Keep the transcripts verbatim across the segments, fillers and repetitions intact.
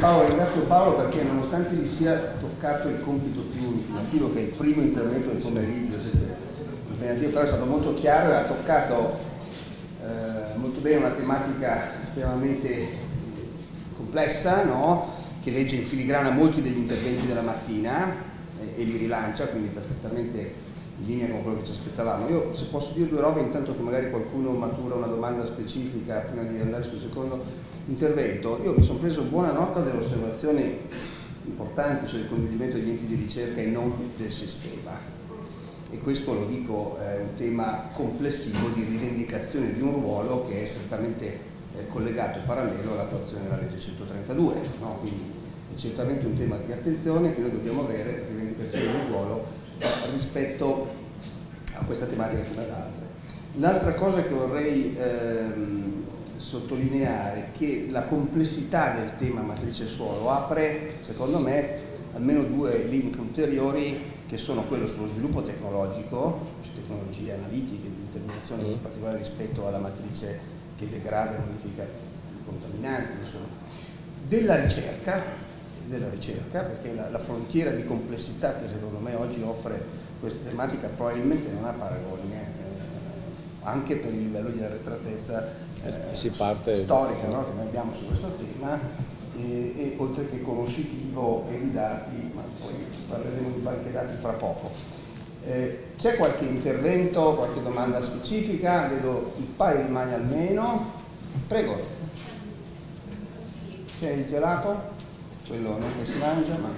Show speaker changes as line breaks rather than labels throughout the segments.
Paolo, ringrazio Paolo perché nonostante gli sia toccato il compito più impegnativo, che è il primo intervento del pomeriggio, impegnativo, però è stato molto chiaro e ha toccato eh, molto bene una tematica estremamente complessa, no? Che legge in filigrana molti degli interventi della mattina e, e li rilancia, quindi perfettamente in linea con quello che ci aspettavamo. Io, se posso dire due robe, intanto che magari qualcuno matura una domanda specifica prima di andare sul secondo intervento. Io mi sono preso buona nota delle osservazioni importanti sul coinvolgimento degli enti di ricerca e non del sistema, e questo lo dico è un tema complessivo di rivendicazione di un ruolo che è strettamente eh, collegato e parallelo all'attuazione della legge centotrentadue, no? Quindi è certamente un tema di attenzione che noi dobbiamo avere, la rivendicazione di un ruolo rispetto a questa tematica come ad altre. L'altra cosa che vorrei ehm, sottolineare è che la complessità del tema matrice suolo apre, secondo me, almeno due link ulteriori, che sono quello sullo sviluppo tecnologico, su tecnologie analitiche di determinazione, in particolare rispetto alla matrice che degrada e modifica i contaminanti, insomma, della ricerca, della ricerca, perché la, la frontiera di complessità che secondo me oggi offre questa tematica probabilmente non ha paragoni, eh, anche per il livello di arretratezza eh, si parte storica, no, che noi abbiamo su questo tema, e, e oltre che conoscitivo e di dati, ma poi parleremo di banche dati fra poco. Eh, c'è qualche intervento, qualche domanda specifica? Vedo un paio di mani almeno. Prego. C'è il gelato? Quello non che si mangia, ma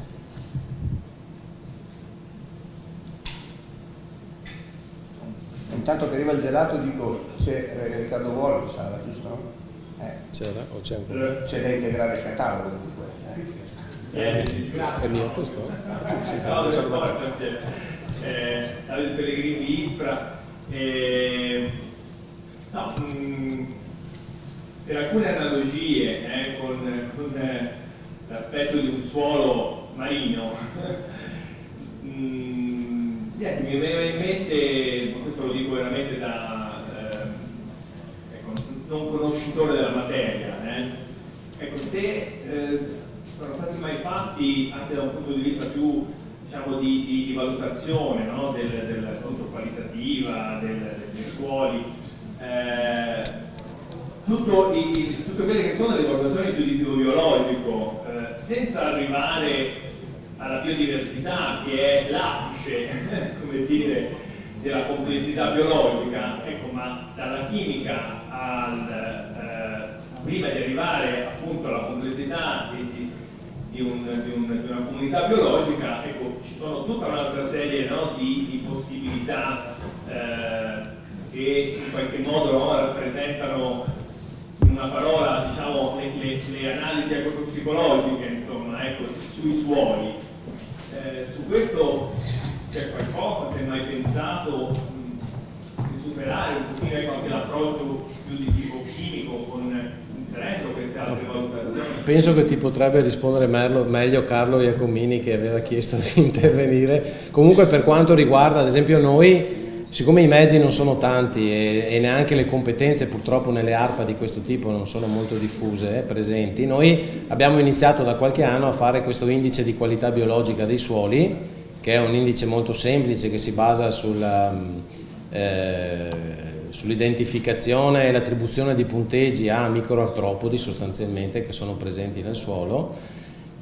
intanto che arriva il gelato dico c'è Riccardo Volo, sa, giusto? Eh.
C'era o c'è ancora?
C'è da integrare il catalogo di
Eh,
è mio questo?
Sì, sì, no, eh, il Pellegrini di Ispra, eh, no, mh, per alcune analogie eh, con, con eh, l'aspetto di un suolo marino, mm, niente, mi veniva in mente, ma questo lo dico veramente da eh, ecco, non conoscitore della materia, eh. Ecco, se eh, sono stati mai fatti anche da un punto di vista più, diciamo, di, di, di valutazione, no? del, del controqualitativa, del, dei suoli, eh, tutto i, tutte quelle che sono le valutazioni più di tipo biologico, eh, senza arrivare alla biodiversità, che è l'apice, come dire, della complessità biologica, ecco, ma dalla chimica al, eh, prima di arrivare appunto alla complessità di, di, di, un, di, un, di una comunità biologica, ecco, ci sono tutta un'altra serie, no, di, di possibilità eh, che in qualche modo, no, rappresentano una parola, diciamo, le, le, le analisi ecotossicologiche, insomma, ecco, sui suoli. Eh, su questo c'è qualcosa, se mai pensato, mh, di superare un pochino, ecco, anche l'approccio più di tipo chimico, con, inserendo queste altre valutazioni?
Penso che ti potrebbe rispondere meglio Carlo Iacomini, che aveva chiesto di intervenire. Comunque, per quanto riguarda ad esempio noi, siccome i mezzi non sono tanti e, e neanche le competenze purtroppo nelle ARPA di questo tipo non sono molto diffuse, eh, presenti, noi abbiamo iniziato da qualche anno a fare questo indice di qualità biologica dei suoli, che è un indice molto semplice che si basa sulla, eh, sull'identificazione e l'attribuzione di punteggi a microartropodi sostanzialmente che sono presenti nel suolo.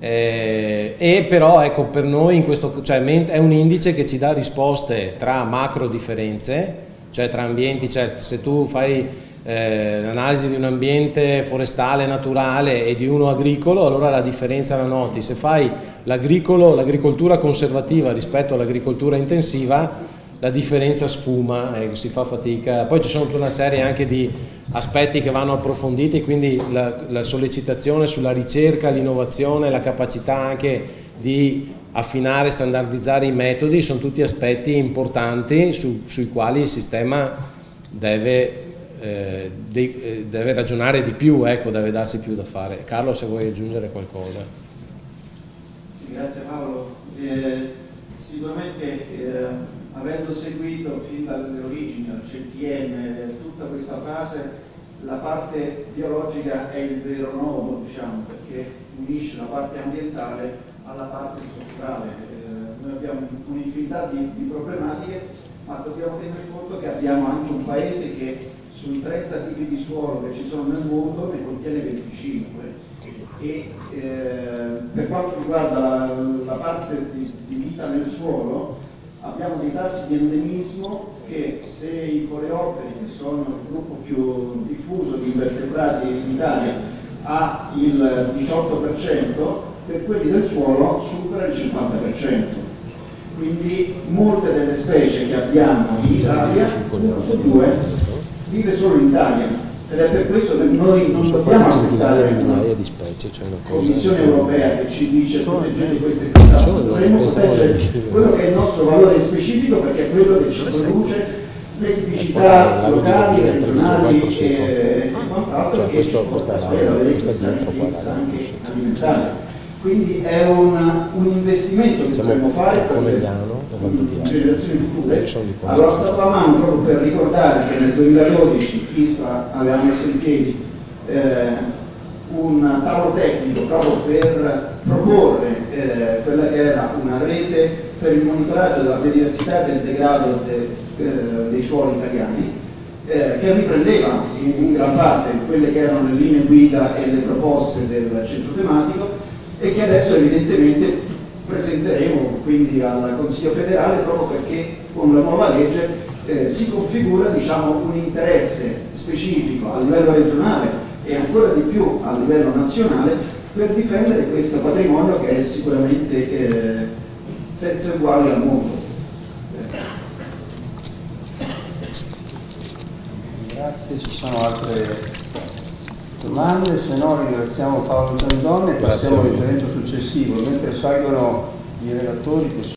Eh, e però ecco, per noi in questo, cioè, è un indice che ci dà risposte tra macro differenze, cioè tra ambienti, cioè se tu fai eh, l'analisi di un ambiente forestale naturale e di uno agricolo, allora la differenza la noti. Se fai l'agricolo, l'agricoltura conservativa rispetto all'agricoltura intensiva, la differenza sfuma e si fa fatica. Poi ci sono tutta una serie anche di aspetti che vanno approfonditi, quindi la, la sollecitazione sulla ricerca, l'innovazione, la capacità anche di affinare, standardizzare i metodi, sono tutti aspetti importanti su, sui quali il sistema deve, eh, de, deve ragionare di più, ecco, deve darsi più da fare. Carlo, se vuoi aggiungere qualcosa.
Sì, grazie Paolo. Eh, sicuramente eh, avendo seguito fin dalle origini al C T M tutta questa fase, la parte biologica è il vero nodo, diciamo, perché unisce la parte ambientale alla parte strutturale. Eh, noi abbiamo un'infinità di, di problematiche, ma dobbiamo tenere conto che abbiamo anche un paese che sui trenta tipi di suolo che ci sono nel mondo ne contiene venticinque e eh, per quanto riguarda la, la parte di, di vita nel suolo abbiamo dei tassi di endemismo che, se i coleotteri, che sono il gruppo più diffuso di invertebrati in Italia, ha il diciotto per cento, per quelli del suolo supera il cinquanta per cento. Quindi molte delle specie che abbiamo in Italia, uno su due, vive solo in Italia. Ed è per questo che noi non dobbiamo aspettare una Commissione europea che ci dice proteggete questo e quest'altro, dovremmo proteggere quello che è il nostro valore specifico, perché è quello che ci produce le tipicità locali, regionali e quant'altro, che ci porta ad avere questa ricchezza anche alimentare. Quindi è un, un investimento che dovremmo fare per le generazioni future. Allora alzato la mano proprio per ricordare che nel duemiladodici ISPRA aveva messo in piedi eh, un tavolo tecnico proprio per proporre eh, quella che era una rete per il monitoraggio della biodiversità e del degrado de, eh, dei suoli italiani, eh, che riprendeva in, in gran parte quelle che erano le linee guida e le proposte del centro tematico, e che adesso evidentemente presenteremo quindi al Consiglio federale, proprio perché con la nuova legge eh, si configura, diciamo, un interesse specifico a livello regionale e ancora di più a livello nazionale per difendere questo patrimonio che è sicuramente eh, senza uguali al mondo.
Grazie, ci sono altre domande? Se no ringraziamo Paolo Giandone e passiamo all'intervento successivo, mentre salgono i relatori che